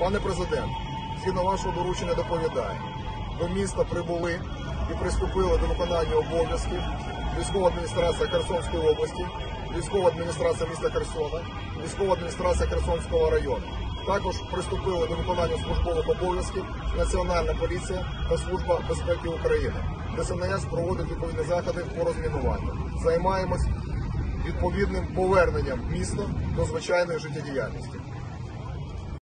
Пане президент, згідно вашого доручення доповідаю, до міста прибули і приступили до виконання обов'язків військова адміністрація Херсонської області, військова адміністрація міста Херсона, військова адміністрація Херсонського району. Також приступили до виконання службових обов'язків Національна поліція та Служба безпеки України. ДСНС проводить відповідні заходи по розмінуванню. Займаємось відповідним поверненням міста до звичайної життєдіяльності.